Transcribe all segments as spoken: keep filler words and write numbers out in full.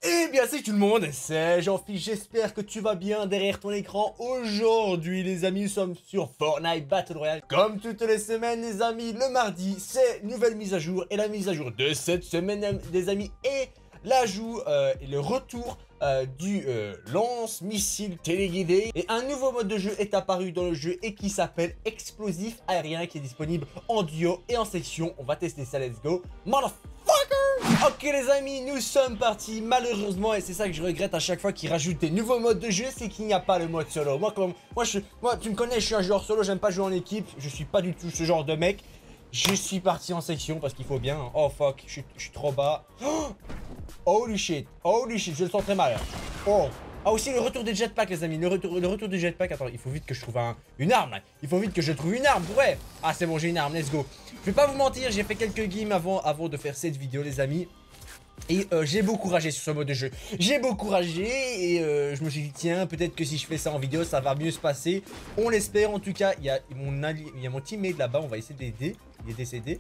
Eh bien c'est tout le monde, c'est Jean-Philippe, j'espère que tu vas bien derrière ton écran. Aujourd'hui les amis, nous sommes sur Fortnite Battle Royale. Comme toutes les semaines les amis, le mardi c'est nouvelle mise à jour. Et la mise à jour de cette semaine les amis est l'ajout euh, et le retour euh, du euh, lance-missile téléguidé. Et un nouveau mode de jeu est apparu dans le jeu et qui s'appelle Explosif Aérien, qui est disponible en duo et en section. On va tester ça, let's go, motherfucker. Ok les amis, nous sommes partis. Malheureusement, et c'est ça que je regrette à chaque fois qu'ils rajoutent des nouveaux modes de jeu, c'est qu'il n'y a pas le mode solo. Moi, comme moi, je, moi, tu me connais, je suis un joueur solo, j'aime pas jouer en équipe. Je suis pas du tout ce genre de mec. Je suis parti en section parce qu'il faut bien. Oh fuck, je, je suis trop bas. Oh, holy shit, holy shit, je le sens très mal. Oh. Ah aussi le retour des jetpacks les amis, le retour, le retour des jetpacks. Attends, il faut vite que je trouve un, une arme là. Il faut vite que je trouve une arme, ouais. Ah c'est bon, j'ai une arme, let's go. Je vais pas vous mentir, j'ai fait quelques games avant, avant de faire cette vidéo les amis. Et euh, j'ai beaucoup ragé sur ce mode de jeu. J'ai beaucoup ragé et euh, je me suis dit tiens, peut-être que si je fais ça en vidéo ça va mieux se passer. On l'espère en tout cas. Il y a mon, il y a mon teammate là-bas, on va essayer de l'aider. Il est décédé.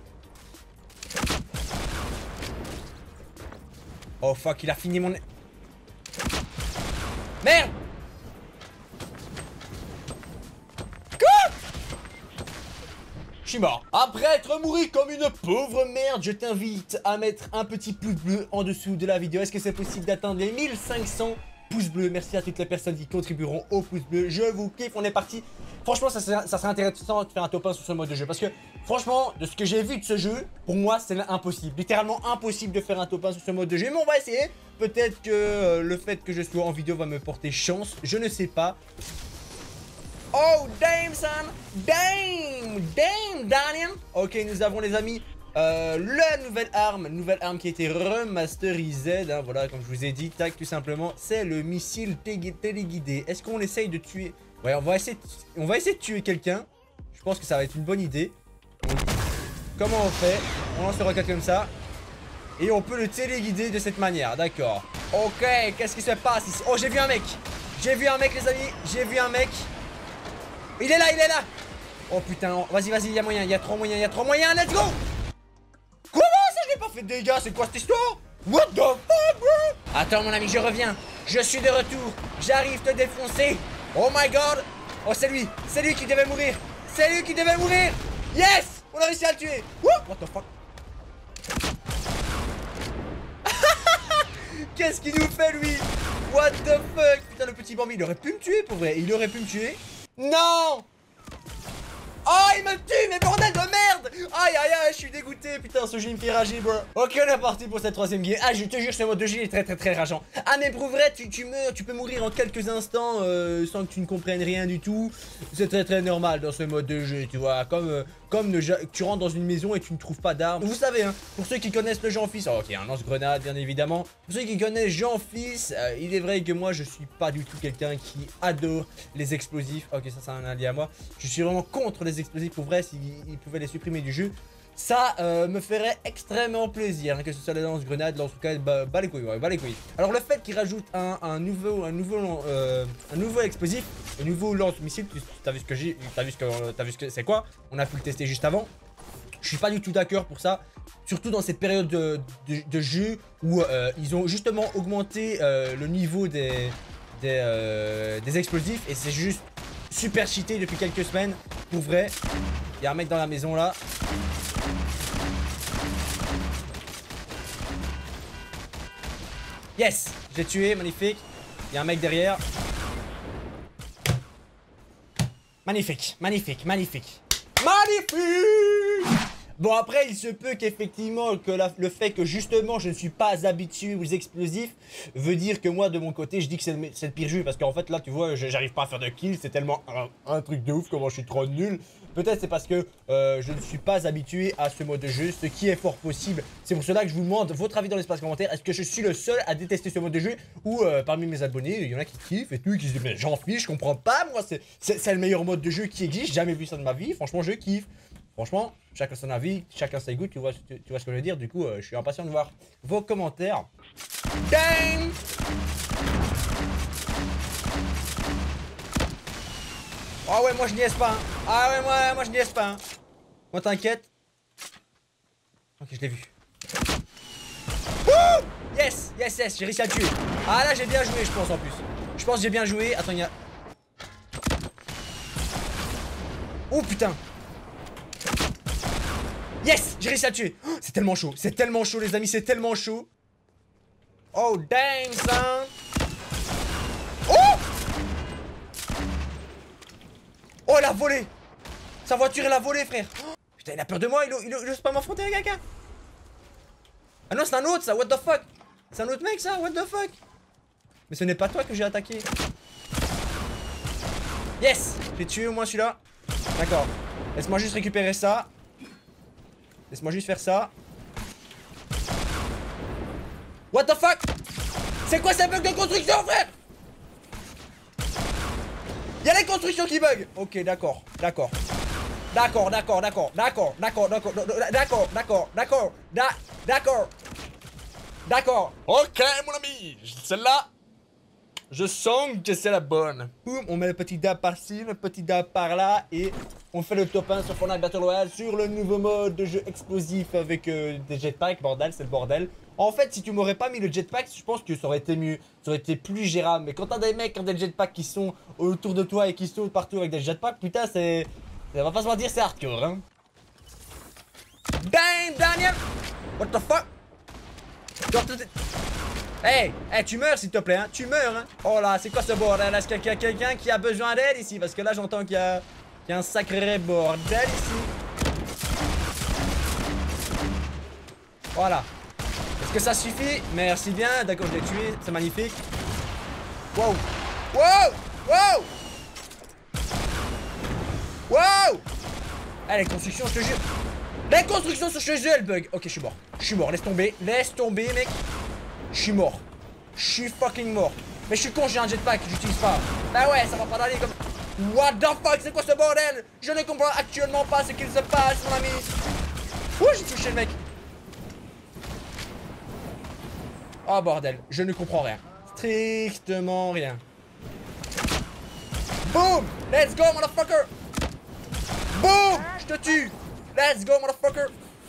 Oh fuck, il a fini mon... Merde! Quoi? Je suis mort. Après être mouru comme une pauvre merde, je t'invite à mettre un petit pouce bleu en dessous de la vidéo. Est-ce que c'est possible d'atteindre les mille cinq cents pouces bleus? Merci à toutes les personnes qui contribueront au pouce bleu. Je vous kiffe, on est parti. Franchement, ça serait, ça serait intéressant de faire un top un sur ce mode de jeu. Parce que, franchement, de ce que j'ai vu de ce jeu, pour moi, c'est impossible. Littéralement impossible de faire un top un sur ce mode de jeu. Mais on va essayer. Peut-être que euh, le fait que je sois en vidéo va me porter chance. Je ne sais pas. Oh, damn, son. Damn. Damn, Daniel. Ok, nous avons, les amis, euh, la nouvelle arme. Nouvelle arme qui a été remasterisée. Hein, voilà, comme je vous ai dit, tac, tout simplement. C'est le missile téléguidé. Est-ce qu'on essaye de tuer... Ouais, on va essayer de, on va essayer de tuer quelqu'un. Je pense que ça va être une bonne idée. Comment on fait? On lance le roquette comme ça. Et on peut le téléguider de cette manière, d'accord. Ok, qu'est-ce qui se passe ici? Oh, j'ai vu un mec. J'ai vu un mec, les amis. J'ai vu un mec. Il est là, il est là. Oh putain, vas-y, vas-y, il y a moyen. Il y a trop moyen, il y a trop moyen. Let's go. Comment ça, je n'ai pas fait de dégâts? C'est quoi cette histoire? What the fuck, bro? Attends, mon ami, je reviens. Je suis de retour. J'arrive te défoncer. Oh my god. Oh, c'est lui. C'est lui qui devait mourir. C'est lui qui devait mourir. Yes. On a réussi à le tuer. Woo. What the fuck? Qu'est-ce qu'il nous fait lui? What the fuck? Putain, le petit Bambi, il aurait pu me tuer pour vrai. Il aurait pu me tuer. Non. Oh, il me tue, mais bordel de merde. Aïe, aïe, aïe, je suis dégoûté. Putain, ce jeu, il me fait rager, bro. Ok, on est parti pour cette troisième game. Ah, je te jure, ce mode de jeu est très, très, très rageant. Ah, mais pour vrai, tu, tu meurs, tu peux mourir en quelques instants euh, sans que tu ne comprennes rien du tout. C'est très, très normal dans ce mode de jeu, tu vois. Comme, euh, comme le, tu rentres dans une maison et tu ne trouves pas d'armes. Vous savez, hein, pour ceux qui connaissent le Jean-Fils, oh, ok, un lance-grenade, bien évidemment. Pour ceux qui connaissent Jean-Fils, euh, il est vrai que moi, je suis pas du tout quelqu'un qui adore les explosifs. Ok, ça, c'est un allié à moi. Je suis vraiment contre les explosifs. Pour vrai, s'ils pouvaient les supprimer du jeu, ça euh, me ferait extrêmement plaisir, hein, que ce soit les lance-grenades, lance-grenades, bah, bah les couilles, ouais, bah les couilles. Alors le fait qu'ils rajoutent un, un nouveau, un nouveau, euh, un nouveau explosif, un nouveau lance-missile, tu as vu ce que j'ai, t'as vu ce que, t'as vu ce que c'est quoi? On a pu le tester juste avant. Je suis pas du tout d'accord pour ça, surtout dans cette période de, de, de jeu où euh, ils ont justement augmenté euh, le niveau des, des, euh, des explosifs et c'est juste super cheaté depuis quelques semaines. Pour vrai, il y a un mec dans la maison là. Yes, je l'ai tué, magnifique. Il y a un mec derrière. Magnifique, magnifique, magnifique. Magnifique. Bon, après, il se peut qu'effectivement, que la, le fait que justement je ne suis pas habitué aux explosifs veut dire que moi, de mon côté, je dis que c'est le, le pire jeu. Parce qu'en fait, là, tu vois, j'arrive pas à faire de kills. C'est tellement un, un truc de ouf, comment je suis trop nul. Peut-être c'est parce que euh, je ne suis pas habitué à ce mode de jeu, ce qui est fort possible. C'est pour cela que je vous demande votre avis dans l'espace commentaire. Est-ce que je suis le seul à détester ce mode de jeu? Ou euh, parmi mes abonnés, il y en a qui kiffent et tout, qui se disent mais j'en fiche, je comprends pas, moi, c'est le meilleur mode de jeu qui existe. J'ai jamais vu ça de ma vie. Franchement, je kiffe. Franchement, chacun son avis, chacun ses goûts, tu vois, tu, tu vois ce que je veux dire. Du coup, euh, je suis impatient de voir vos commentaires. Dang! Ah ouais, moi je niaise pas. Hein. Ah ouais, moi, moi je niaise pas. Hein. Moi t'inquiète. Ok, je l'ai vu. Wouh! Yes! yes, yes, j'ai réussi à le tuer. Ah là, j'ai bien joué, je pense en plus. Je pense que j'ai bien joué. Attends, il y a... Oh putain. Yes, j'ai réussi à le tuer. Oh, c'est tellement chaud, c'est tellement chaud les amis, c'est tellement chaud. Oh damn son. Oh. Oh, il a volé. Sa voiture, elle a volé, frère. Oh, putain, il a peur de moi, il, il, il ose pas m'affronter avec quelqu'un. Ah non, c'est un autre ça, what the fuck. C'est un autre mec ça, what the fuck. Mais ce n'est pas toi que j'ai attaqué. Yes, j'ai tué au moins celui-là. D'accord. Laisse-moi juste récupérer ça. Laisse-moi juste faire ça. What the fuck. C'est quoi ces bugs de construction, frère? Y'a les constructions qui bug. Ok, d'accord, d'accord. D'accord, d'accord, d'accord, d'accord, d'accord, d'accord, d'accord, d'accord, d'accord, d'accord, d'accord. Ok, mon ami, celle-là, je sens que c'est la bonne. Boum, on met le petit dab par-ci, le petit dab par-là, et on fait le top un sur Fortnite Battle Royale sur le nouveau mode de jeu explosif avec euh, des jetpacks, bordel, c'est le bordel. En fait, si tu m'aurais pas mis le jetpack, je pense que ça aurait été mieux, ça aurait été plus gérable. Mais quand t'as des mecs qui ont des jetpacks qui sont autour de toi et qui sautent partout avec des jetpacks, putain, c'est... On va pas se mentir, c'est hardcore, hein. Damn, Daniel! What the fuck? Hey, hey, tu meurs s'il te plaît, hein. Tu meurs, hein. Oh là, c'est quoi ce bordel? Est-ce qu'il y a quelqu'un qui a besoin d'aide ici? Parce que là, j'entends qu'il y a... qu'il y a un sacré bordel ici. Voilà. Est-ce que ça suffit? Merci bien. D'accord, je l'ai tué. C'est magnifique. Wow. Wow. Wow. Wow. Eh, les constructions, je te jure. Les constructions sur chez eux, elles bug. Ok, je suis mort. Je suis mort. Laisse tomber. Laisse tomber, mec. Je suis mort. Je suis fucking mort. Mais je suis con, j'ai un jetpack. J'utilise pas. Bah ouais, ça va pas d'aller comme... What the fuck, c'est quoi ce bordel? Je ne comprends actuellement pas ce qu'il se passe, mon ami. Ouh, j'ai touché le mec. Oh bordel, je ne comprends rien. Strictement rien. Boom! Let's go, motherfucker! Boom! Je te tue! Let's go, motherfucker!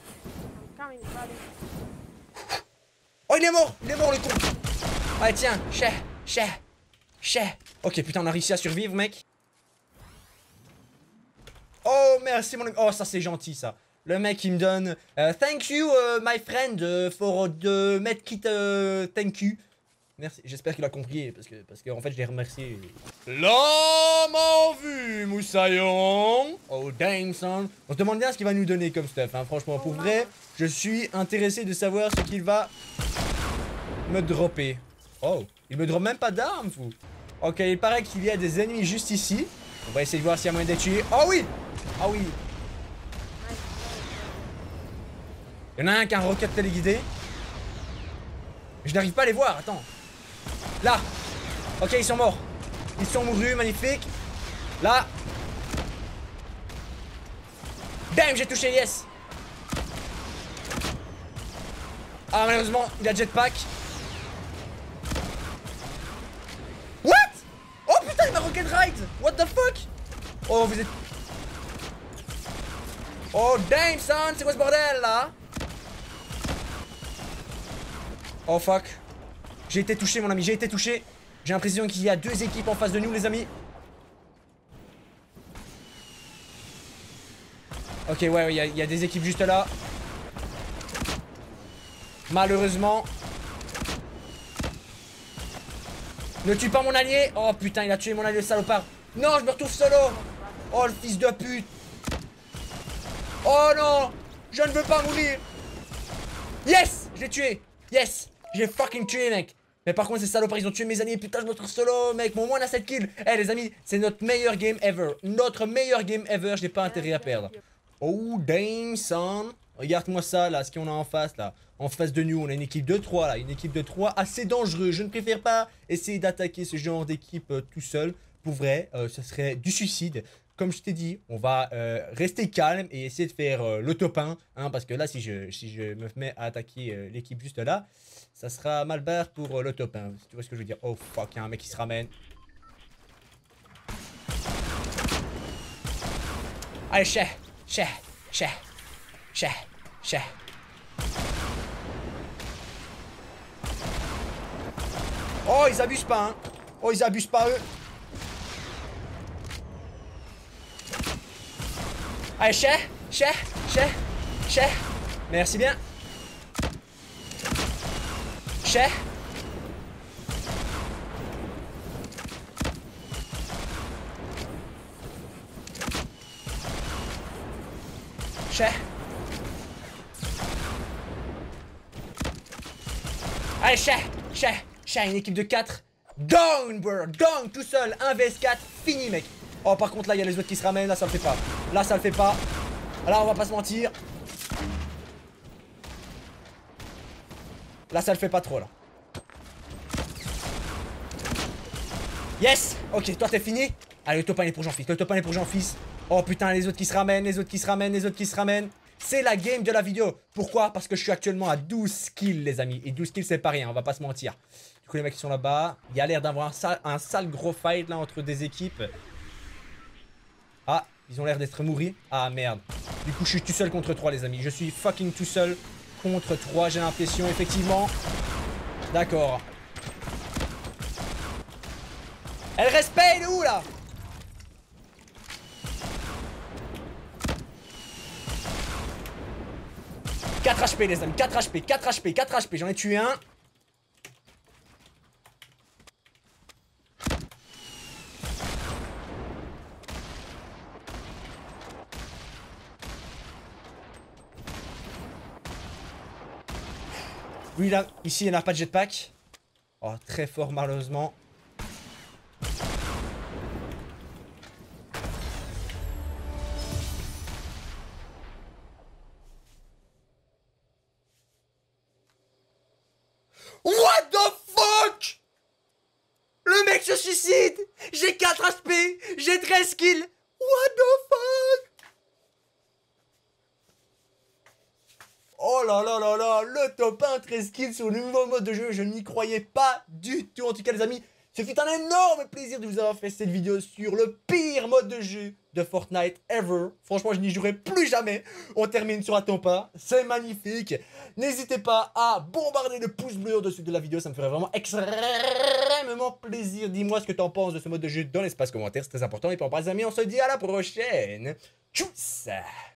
Oh, il est mort! Il est mort, le con! Allez, tiens, chais, chais, chais. Ok, putain, on a réussi à survivre, mec. Oh, merci, mon... Oh, ça, c'est gentil, ça. Le mec, il me donne... Uh, thank you, uh, my friend, uh, for the medkit, uh, thank you. Merci, j'espère qu'il a compris, parce que, parce que en fait, je l'ai remercié. L'homme en vue, Moussaillon. Oh, damn, son. On se demande bien ce qu'il va nous donner comme stuff, hein. Franchement, pour vrai, je suis intéressé de savoir ce qu'il va me dropper. Oh, il me drop même pas d'armes, fou. Ok, il paraît qu'il y a des ennemis juste ici. On va essayer de voir s'il y a moyen de les tuer. Oh oui! Ah oui! Il y en a un qui a un rocket téléguidé. Je n'arrive pas à les voir, attends. Là! Ok, ils sont morts. Ils sont mourus, magnifique. Là! Damn, j'ai touché, yes! Ah, malheureusement, il a jetpack. What? Oh putain, il m'a rocket ride! What the fuck? Oh, vous êtes... Oh, damn, son! C'est quoi ce bordel, là? Oh, fuck. J'ai été touché, mon ami, j'ai été touché. J'ai l'impression qu'il y a deux équipes en face de nous, les amis. Ok, ouais, ouais, il y, y a des équipes juste là. Malheureusement. Ne tue pas mon allié. Oh putain, il a tué mon allié, le salopard. Non, je me retrouve solo. Oh, le fils de pute. Oh non, je ne veux pas mourir. Yes, je l'ai tué. Yes, j'ai fucking tué, mec. Mais par contre, ces salopards, ils ont tué mes alliés. Putain, je me retrouve solo, mec. Bon, au moins, on a sept kills. Eh, hey, les amis, c'est notre meilleur game ever. Notre meilleur game ever. Je n'ai pas intérêt à perdre. Oh, damn, son. Regarde-moi ça, là, ce qu'on a en face, là. En face de nous, on a une équipe de trois, là. Une équipe de trois assez dangereuse. Je ne préfère pas essayer d'attaquer ce genre d'équipe euh, tout seul. Pour vrai, euh, ce serait du suicide. Comme je t'ai dit, on va euh, rester calme et essayer de faire euh, le top un. Hein, parce que là, si je, si je me mets à attaquer euh, l'équipe juste là, ça sera mal barre pour euh, le top un. Tu vois ce que je veux dire? Oh fuck, il y a un mec qui se ramène. Allez, chais, chais, chais, chais, chais. Oh, ils abusent pas, hein. Oh, ils abusent pas, eux. Allez, chais, chais, chais, chais. Merci bien. Chais. Chais. Allez, chais, chais, chais, une équipe de quatre. Down, bro, down, tout seul, un vs quatre, fini, mec. Oh, par contre, là, il y a les autres qui se ramènent, là, ça le fait pas. Là, ça le fait pas. Là, on va pas se mentir. Là, ça le fait pas trop, là. Yes. Ok, toi, t'es fini. Allez, le top un est pour Jean-Fils, le top un est pour Jean-Fils. Oh, putain, les autres qui se ramènent, les autres qui se ramènent, les autres qui se ramènent. C'est la game de la vidéo. Pourquoi? Parce que je suis actuellement à douze kills, les amis. Et douze kills, c'est pas rien, on va pas se mentir. Du coup, les mecs qui sont là-bas, il y a l'air d'avoir un sale, un sale gros fight, là, entre des équipes. Ah, ils ont l'air d'être mouris. Ah, merde. Du coup, je suis tout seul contre trois, les amis. Je suis fucking tout seul contre trois, j'ai l'impression, effectivement. D'accord. Elle respecte, il est où, là? quatre H P, les amis. quatre H P, quatre H P, quatre H P. J'en ai tué un. Lui, là, ici, il n'y en a pas de jetpack. Oh, très fort, malheureusement. What the fuck? Le mec se suicide. J'ai quatre H P. J'ai treize kills. What the fuck? Oh là là là là. Le top un, treize kills sur le nouveau mode de jeu. Je n'y croyais pas du tout. En tout cas, les amis, ce fut un énorme plaisir de vous avoir fait cette vidéo sur le pire mode de jeu de Fortnite ever. Franchement, je n'y jouerai plus jamais. On termine sur un top un. C'est magnifique. N'hésitez pas à bombarder le pouce bleu au-dessus de la vidéo. Ça me ferait vraiment extrêmement plaisir. Dis-moi ce que t'en penses de ce mode de jeu dans l'espace commentaire. C'est très important. Et pour les amis, on se dit à la prochaine. Tchuss.